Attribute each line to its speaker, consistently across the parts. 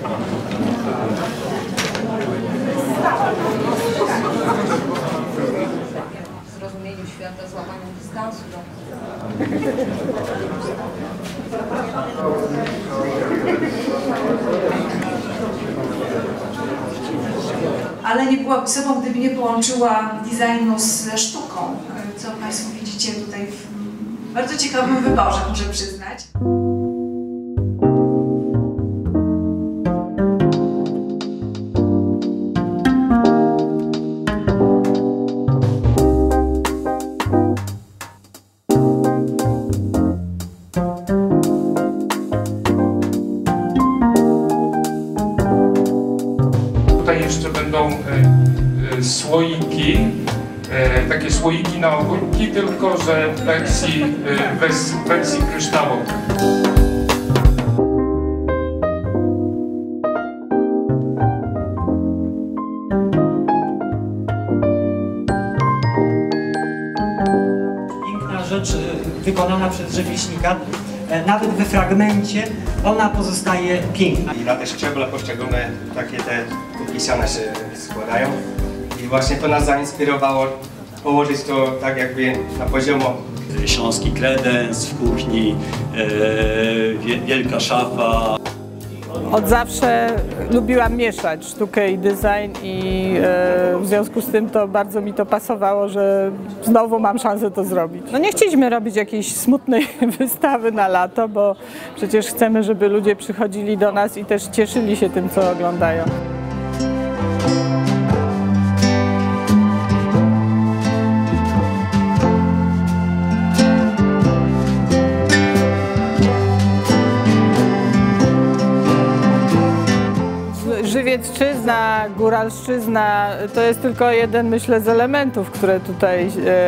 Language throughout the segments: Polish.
Speaker 1: Zrozumieniu świata, złamaniu dystansu.
Speaker 2: Ale nie byłaby sobą, gdyby nie połączyła designu ze sztuką, co Państwo widzicie tutaj w bardzo ciekawym wyborze, muszę przyznać.
Speaker 3: Tutaj jeszcze będą słoiki, takie słoiki na ogórki, tylko że w wersji kryształowej.
Speaker 4: Piękna rzecz wykonana przez rzemieślnika. Nawet we fragmencie ona pozostaje piękna.
Speaker 5: I na te szczeble poszczególne takie te pisane się składają. I właśnie to nas zainspirowało położyć to tak jakby na poziomo.
Speaker 6: Śląski kredens w kuchni, wielka szafa.
Speaker 7: Od zawsze lubiłam mieszać sztukę i design i w związku z tym to bardzo mi to pasowało, że znowu mam szansę to zrobić. No nie chcieliśmy robić jakiejś smutnej wystawy na lato, bo przecież chcemy, żeby ludzie przychodzili do nas i też cieszyli się tym, co oglądają. Żywiecczyzna, góralszczyzna to jest tylko jeden, myślę, z elementów, które tutaj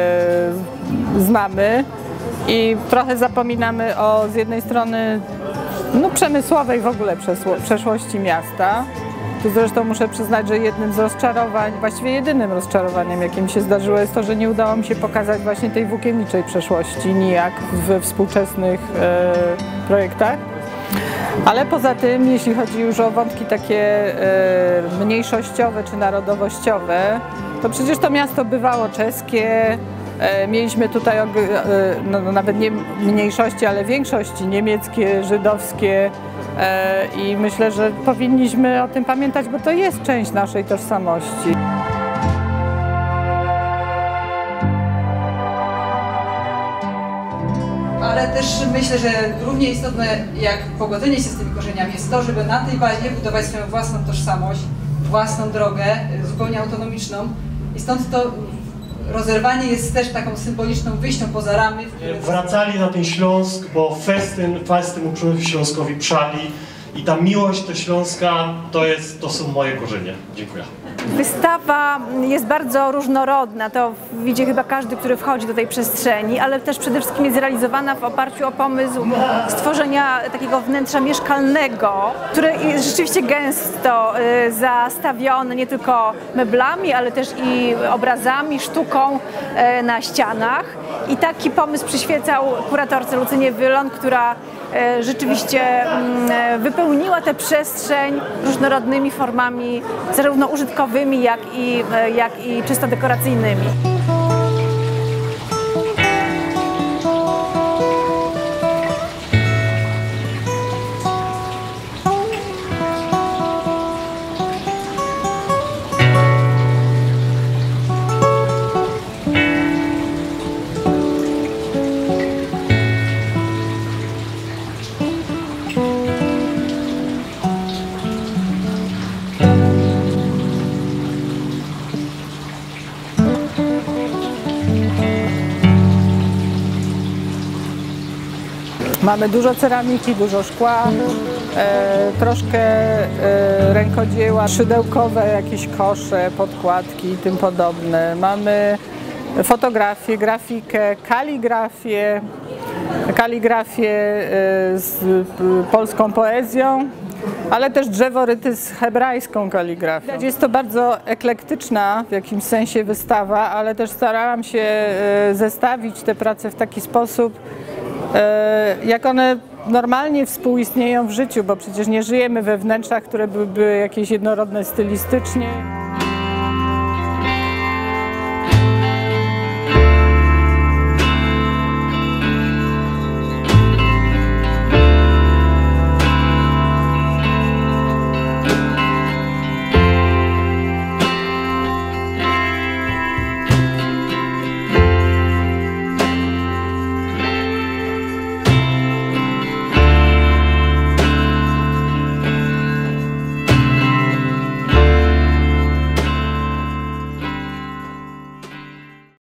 Speaker 7: znamy i trochę zapominamy o z jednej strony przemysłowej w ogóle przeszłości miasta. Tu zresztą muszę przyznać, że jednym z rozczarowań, właściwie jedynym rozczarowaniem, jakie mi się zdarzyło, jest to, że nie udało mi się pokazać właśnie tej włókienniczej przeszłości nijak we współczesnych projektach. Ale poza tym, jeśli chodzi już o wątki takie mniejszościowe czy narodowościowe, to przecież to miasto bywało czeskie, mieliśmy tutaj nawet nie mniejszości, ale większości niemieckie, żydowskie i myślę, że powinniśmy o tym pamiętać, bo to jest część naszej tożsamości.
Speaker 2: Ale też myślę, że równie istotne jak pogodzenie się z tymi korzeniami jest to, żeby na tej bazie budować swoją własną tożsamość, własną drogę, zupełnie autonomiczną. I stąd to rozerwanie jest też taką symboliczną wyjścią poza ramy.
Speaker 8: Wracali na ten Śląsk, bo festyn uczył Śląskowi Przali i ta miłość do Śląska to są moje korzenie. Dziękuję.
Speaker 9: Wystawa jest bardzo różnorodna, to widzi chyba każdy, który wchodzi do tej przestrzeni, ale też przede wszystkim jest zrealizowana w oparciu o pomysł stworzenia takiego wnętrza mieszkalnego, które jest rzeczywiście gęsto zastawione nie tylko meblami, ale też i obrazami, sztuką na ścianach. I taki pomysł przyświecał kuratorce Lucynie Wylon, która rzeczywiście wypełniła tę przestrzeń różnorodnymi formami, zarówno użytkowymi, jak i czysto dekoracyjnymi.
Speaker 7: Mamy dużo ceramiki, dużo szkła, troszkę rękodzieła szydełkowe, jakieś kosze, podkładki i tym podobne. Mamy fotografię, grafikę, kaligrafię z polską poezją, ale też drzeworyty z hebrajską kaligrafią. Jest to bardzo eklektyczna w jakimś sensie wystawa, ale też starałam się zestawić te prace w taki sposób, jak one normalnie współistnieją w życiu, bo przecież nie żyjemy we wnętrzach, które byłyby jakieś jednorodne stylistycznie.